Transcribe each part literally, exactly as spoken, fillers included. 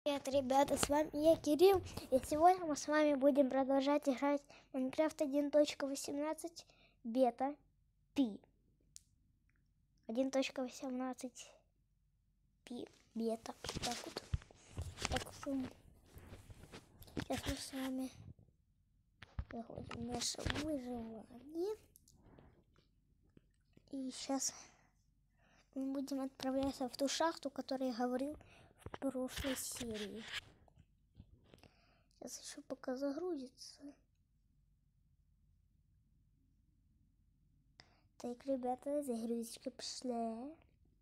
Привет, ребята, с вами я, Кирилл, и сегодня мы с вами будем продолжать играть в Minecraft один точка восемнадцать бета пи. один точка восемнадцать пи бета. Так вот. Так вот. Сейчас мы с вами заходим в наше выживание. И сейчас мы будем отправляться в ту шахту, о которой я говорил в прошлой серии. Сейчас еще пока загрузится. Так, ребята, загрузочка пошла.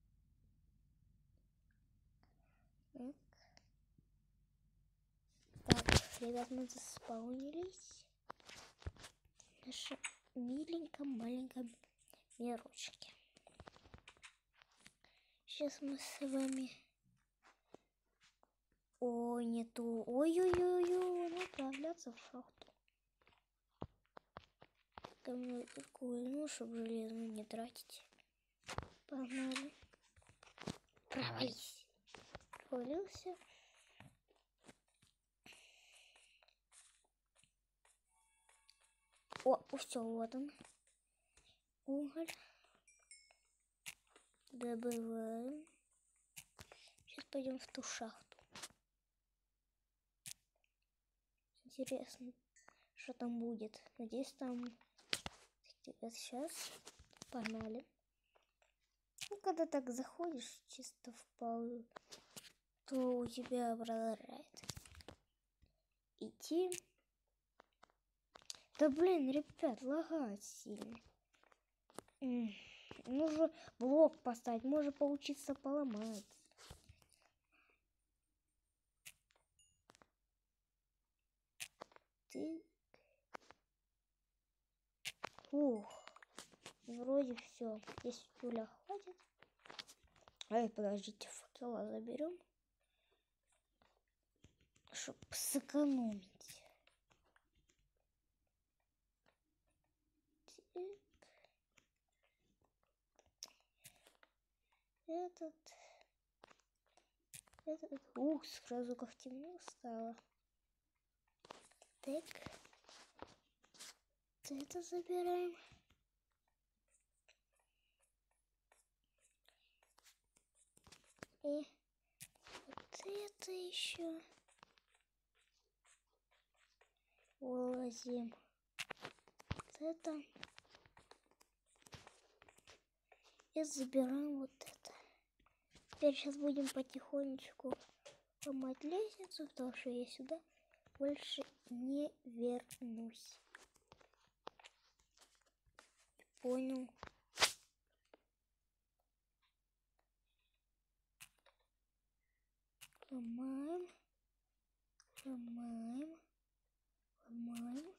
Так. Так, ребят, мы заспаунились. Наша миленькая маленькая мирочки. Сейчас мы с вами... Ой, нету. Ой-ой-ой-ой, направляться в шахту. Там такую, ну, чтобы железную не тратить. Погнали. Провались. Провалился. О, все, вот он. Уголь. Добываем. Сейчас пойдем в ту шахту. Интересно, что там будет. Надеюсь, там... Ребят, сейчас погнали. Ну, когда так заходишь чисто в пол, то у тебя продолжает идти. Да блин, ребят, лагает сильно. Нужно блок поставить, может получиться поломать. Ты... Ух, вроде все. Здесь пуля хватит. Ай, подождите, факела заберем, чтобы сэкономить. Так. Этот, этот, ух, сразу как темно стало. Так, это забираем. И вот это еще вылазим. Вот это. И забираем вот это. Теперь сейчас будем потихонечку ломать лестницу, потому что я сюда больше не вернусь. Понял. Ломаем. Ломаем. Ломаем.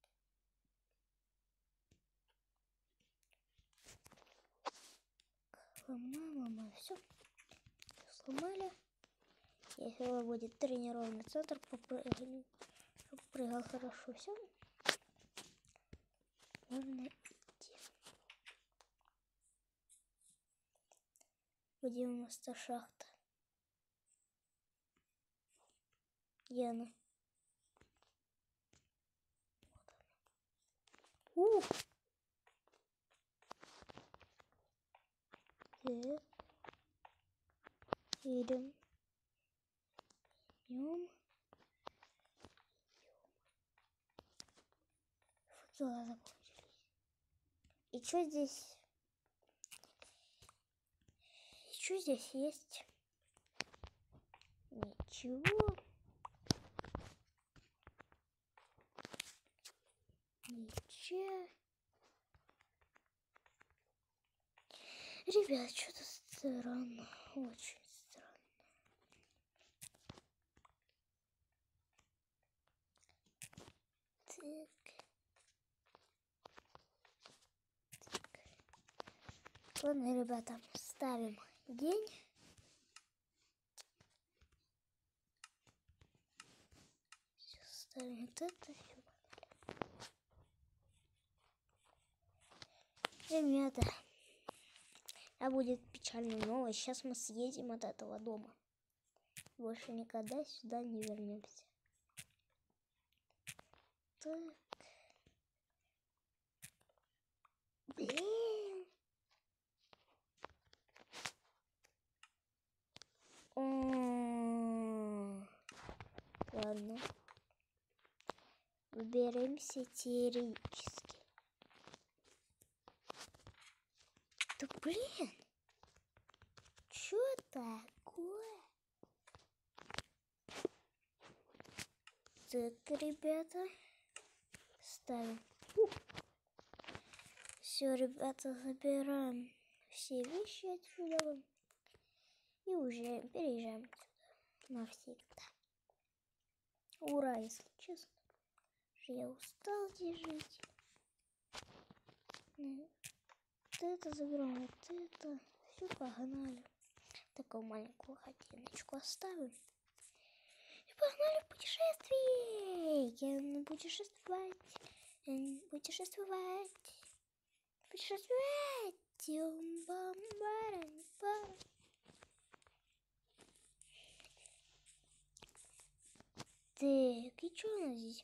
Ломаем, ломаем. Все. Сломали. Если будет тренировочный центр, попрыгали. Попрыгал хорошо. Все. Можно идти. Где у нас та шахта? Где она? Вот она. Ух! Так. Идем. Идем. Факела закончились. И что здесь? И что здесь есть? Ничего. Ничего. Ребят, что-то странно. Очень странно. Так. Так. Ладно, ребята, ставим день. Сейчас ставим вот это. Ребята, а будет печальная новость. Сейчас мы съедем от этого дома. больше никогда сюда не вернемся. Так. Блин. О-о-о. Ладно. Выберемся теоретически. Да блин. Чё такое? Так, ребята. Ставим. Все, ребята, забираем все вещи отсюда. И уже переезжаем отсюда навсегда. Ура, если честно. Я устал здесь жить. Вот это заберем, вот это. Все, погнали. Такую маленькую хотиночку оставим. И погнали в путешествие. Я путешествовать. Путешествовать. Путешествовать. Так, и что у нас здесь?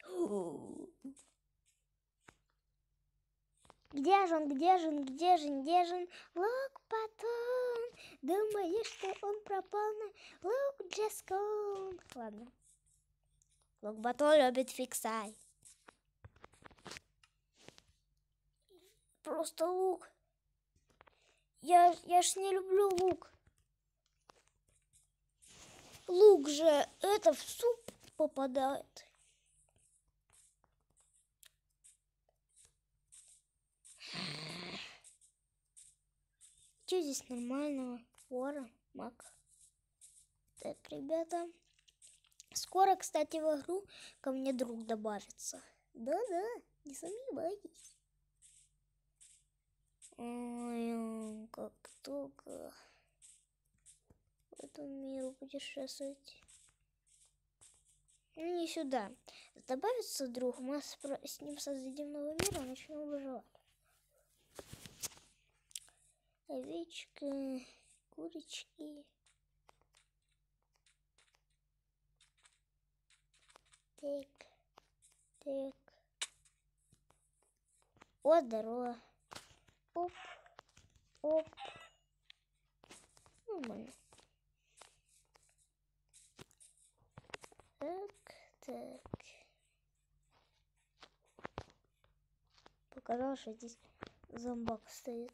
Где же он, где же он, где же он, где же он? Лук Батон, думаешь, что он пропал на Лук Джескон? Ладно. Лук Батон любит фиксай. Просто лук. Я, я ж не люблю лук. Лук же это в суп попадает. Что здесь нормального? Вора, мак. Так, ребята. Скоро, кстати, в игру ко мне друг добавится. Да-да, не сомневайтесь. Ой, как только в этом миру путешествовать. Ну, не сюда. Добавится друг, мы с ним создадим новый мир, и начнем выживать. Овечка, курочки. Так, так. О, здорово. Оп, оп. Нормально. Так, так. Показалось, что здесь зомбак стоит.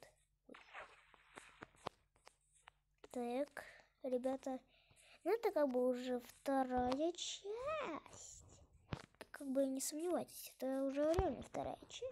Так, ребята, ну это как бы уже вторая часть. Как бы не сомневайтесь, это уже реально вторая часть.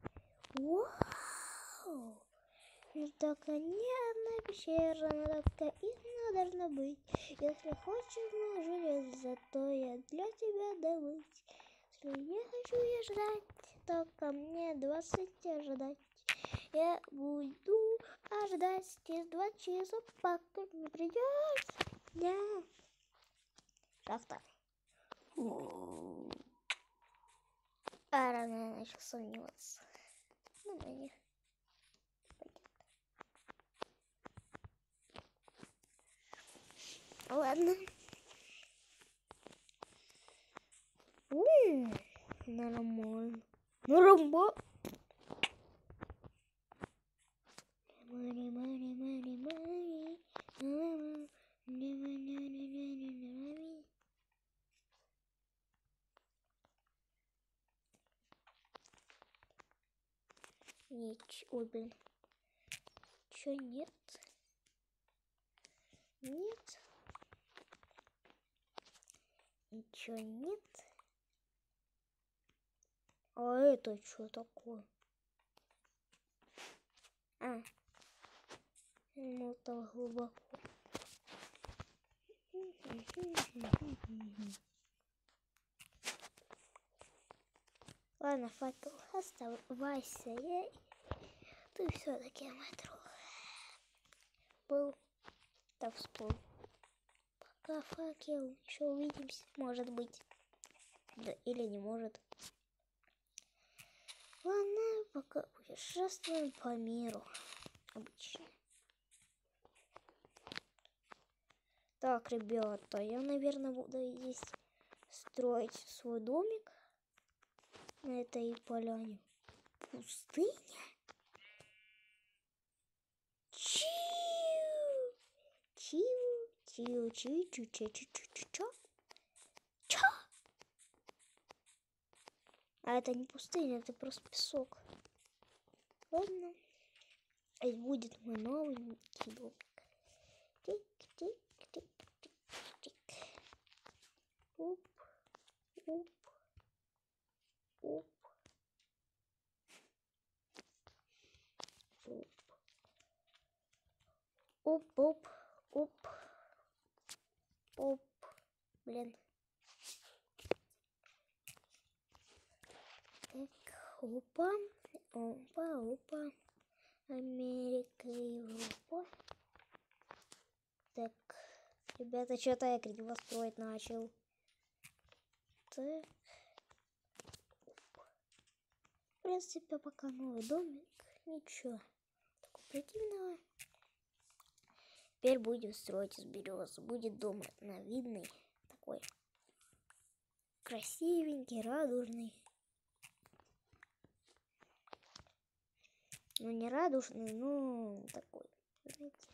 Вау! Ну такая не одна пещера, но такая и должна быть. Если хочешь на железо, то я для тебя добыть. Если я хочу я ждать, то ко мне двадцать ожидать. Я буду ожидать через два часа, пока не придешь. Я. Шахта. А рано я начал сомневаться. Ну, на них. Ладно. У-у-у, нормально. Нормально. Мари, мари, мари, мари. Ничего, ой, блин. Чё, нет? Нет. Ничего нет. А это что такое? А. Ну, так глубоко. Ладно, факел, оставайся. Я... Ты все-таки мой друг. Был. Так вспомнил. Пока, факел. Еще увидимся. Может быть. Да, или не может. Ладно, пока путешествуем по миру. Обычно. Так, ребята, я, наверное, буду здесь строить свой домик на этой поляне. Пустыня? Чиу! Чиу, чиу, чиу, чиу, чиу, чиу, чиу, чиу. Чё? А это не пустыня, это просто песок. Ладно. И будет мой новый домик. Тик-тик-тик-тик-тик. Оп, оп, оп. Оп, оп, оп, оп, блин. Так, опа, опа, опа. Америка, Европа. Так, ребята, что-то я криво строить начал. Так. В принципе, пока новый домик. Ничего такого противного. Теперь будем строить из берез. Будет дом видный, такой красивенький, радужный. Ну, не радужный, но такой, знаете.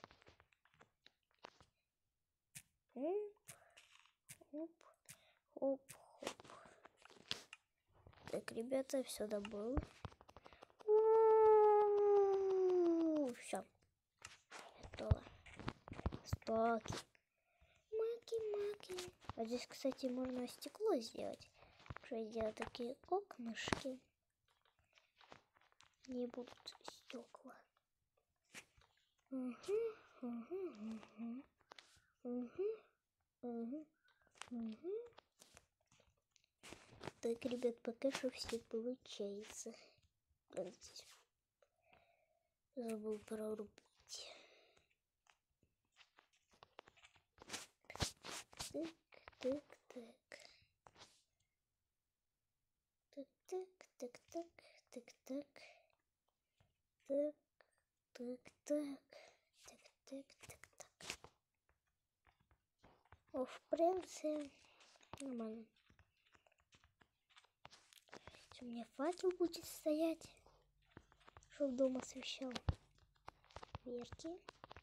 Оп, оп, оп, оп. Так, ребята, все добыл. Все. Готово. Стаки. Маки-маки. А здесь, кстати, можно стекло сделать. Что сделать такие окнышки. Не будут стекла. Угу, угу, угу. Угу, угу, угу. Так, ребят, пока что все получается. Блин, здесь забыл прорубить. Так, так, так. Так, так, так, так, так, так. Так, так, так. Так, так, так, так. О, в принципе, нормально. У меня факел будет стоять, чтобы дом освещал. Верьте.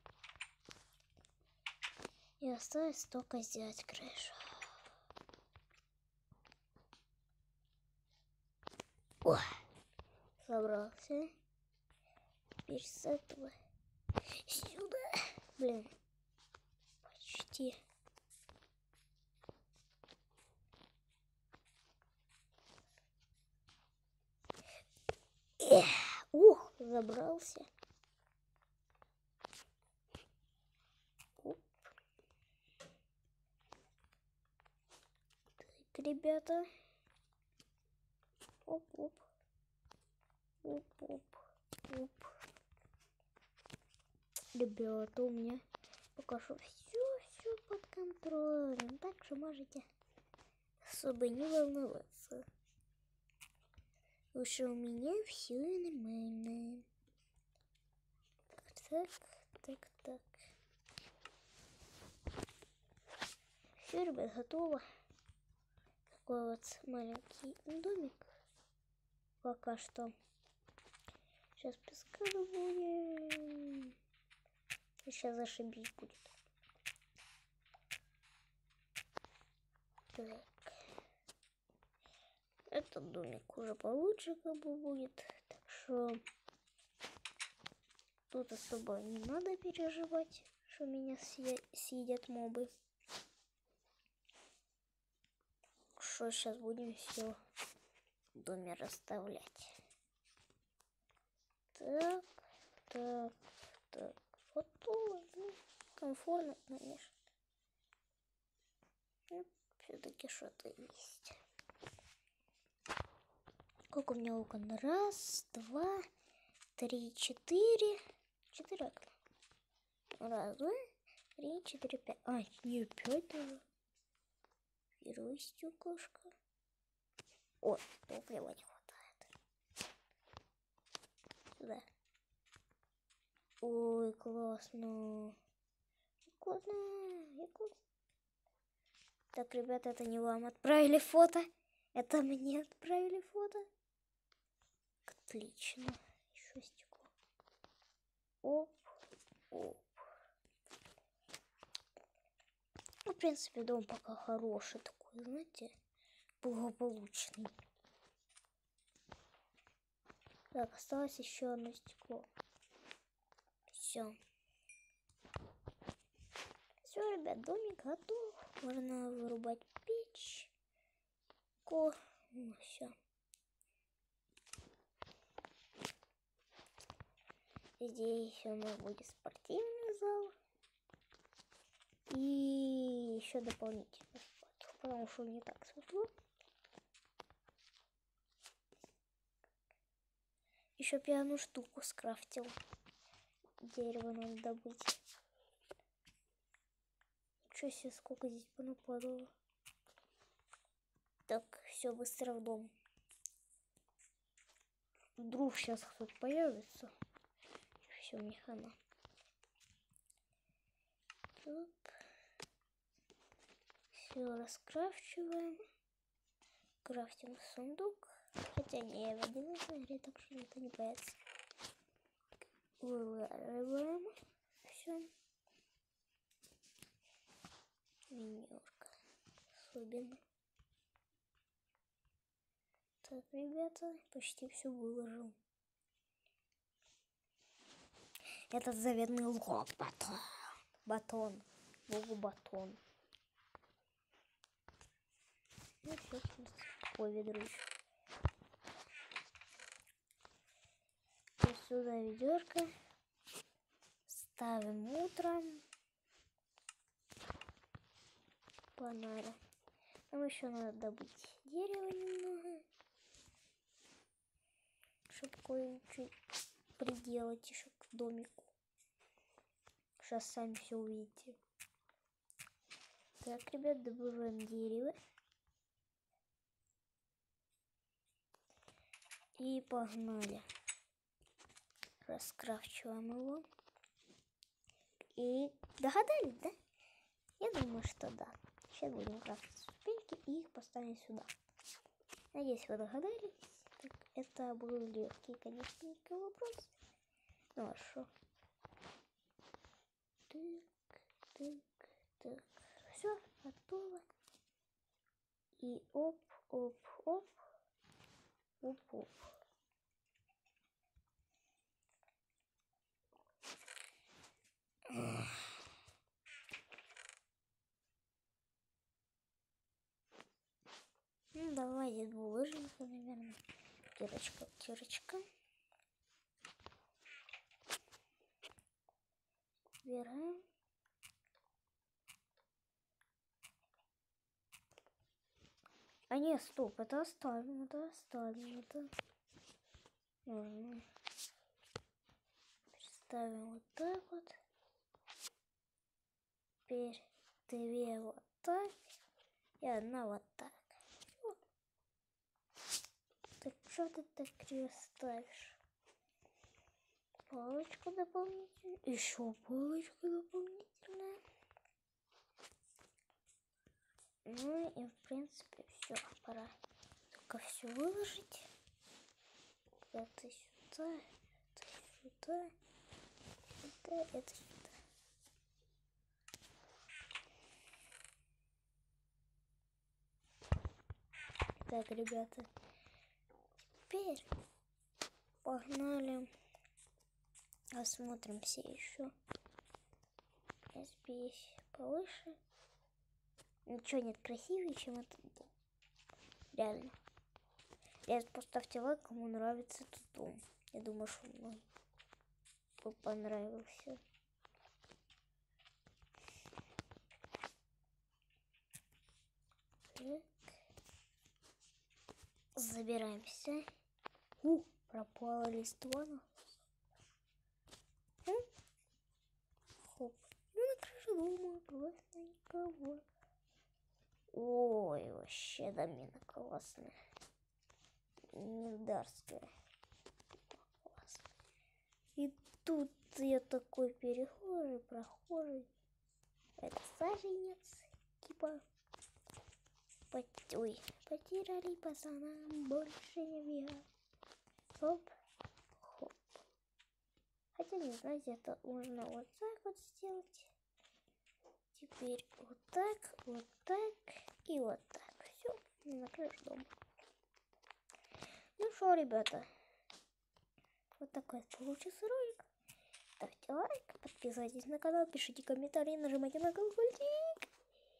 И осталось только сделать крышу. О, собрался. Теперь с этого сюда. Блин, почти. Эх, ух, забрался. Оп. Так, ребята. Оп-оп. Оп-оп. Оп. Ребята, у меня пока что все, все под контролем. Так что можете особо не волноваться. Потому что у меня все нормально. Так, так, так. Все, ребят, готово. Такой вот маленький домик. Пока что. Сейчас песка будем. Сейчас зашибись будет. Так. Этот домик уже получше как бы будет. Так что тут особо не надо переживать, что меня съедят мобы. Что сейчас будем все в доме расставлять. Так, так, так. Готово. Ну, комфортно, конечно. Ну, все-таки что-то есть. Сколько у меня окон? Раз, два, три, четыре. Четыре окна. Раз, два, три, четыре, пять. А, не пять даже. Первое стеклышко. О, топлива не хватает. Сюда. Ой, классно. вкусно, и вкусно. Так, ребята, это не вам отправили фото. Это мне отправили фото. Отлично. Еще стекло. Оп, оп. Ну, в принципе, дом пока хороший такой, знаете, благополучный. Так, осталось еще одно стекло. Все. Все, ребят, домик готов. Можно вырубать печь. Ко. Ну, все. Здесь у нас будет спортивный зал. И еще дополнительно спать, потому что не так светло. Еще пьяную штуку скрафтил. Дерево надо добыть. Ничего себе, сколько здесь понападало. Так, все, быстро в дом. Вдруг сейчас кто-то появится. Все, мне хана. Все раскрафчиваем. Крафтим сундук. Хотя не, я в одиночной игре, так что никто не боится. Вылавливаем. Все. Минерка. Особенно. Так, ребята, почти все выложил. Этот заветный лук батон. Батон. Лук батон. Ну все, ой, ведро еще. Сюда ведерко. Ставим утром. Фонарь. Нам еще надо добыть дерево немного. Чтобы кое-что приделать еще к домику. Сейчас сами все увидите. Так, ребят, добываем дерево. И погнали. Раскрафчиваем его. И догадались, да? Я думаю, что да. Сейчас будем крафтить ступеньки и их поставим сюда. Надеюсь, вы догадались. Так, это был легкий, конечно, вопрос. Ну, хорошо. Так, так, так. Все, готово. И оп, оп, оп. Оп, оп. Ну, давайте булыжника, наверное. Кирочка, кирочка. Убираем. А нет, стоп, это оставим, это оставим, это нужно. Ставим вот так вот. Теперь две вот так и одна вот так. Вот. Так что ты так криво ставишь? Палочку дополнительную. Еще палочку дополнительную. Ну и в принципе все, пора только все выложить. Это сюда, это сюда, это, это сюда. Так, ребята, теперь погнали, осмотримся еще. Здесь повыше. Ничего нет красивее, чем этот дом. Реально. Реально, поставьте лайк, кому нравится этот дом. Я думаю, что мне понравился. Так. Забираемся. У, пропала листва. Хоп. Ну, на крыше дома классно, никого. Ой, вообще домина классная. Нильдарская. Классно. И тут я такой перехожий, прохожий. Это саженец. Типа. Пот- Ой, потеряли пацанам, больше не бегать. Хоп, хоп. Хотя не знаю, это можно вот так вот сделать. Теперь вот так, вот так и вот так. Все, на крышу дома. Ну что, ребята, вот такой получился ролик. Ставьте лайк, подписывайтесь на канал, пишите комментарии, нажимайте на колокольчик.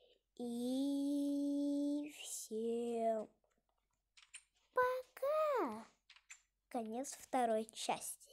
И всем пока! Конец второй части.